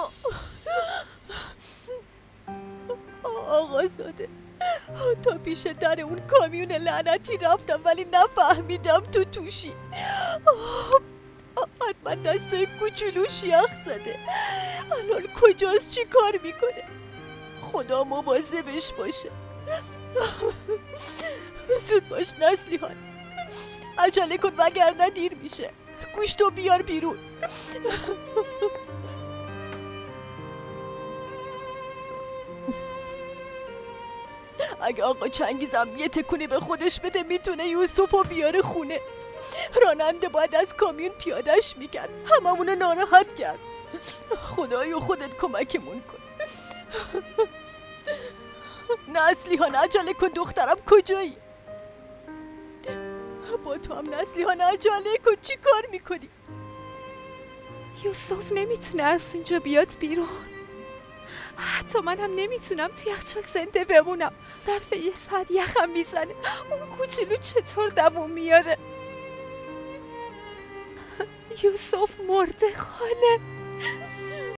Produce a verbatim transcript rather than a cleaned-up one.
آقازاده، تا پیش در اون کامیون لعنتی رفتم ولی نفهمیدم تو توشی. حتما دستای کوچولوش یخ زده. الان کجاست؟ چی کار میکنه؟ خدا مواظبش باشه. زود باش نسلیحان، عجله کن وگرنه دیر میشه. گوشتو بیار بیرون. اگه آقا چنگیزم یه تکونی به خودش بده میتونه یوسفو بیاره خونه. راننده باید از کامیون پیادش میکرد، هممونو ناراحت کرد. خدایا خودت کمکمون کن. نسلیحان عجله کن دخترم، کجایی؟ با تو هم نسلیحان عجله کن، چی کار میکنی؟ یوسف نمیتونه از اونجا بیاد بیرون. حتی من هم نمیتونم توی یخچال زنده بمونم. ظرف یه ساعت یخم میزنه. اون کوچولو چطور دووم میاره؟ یوسف مرده خاله.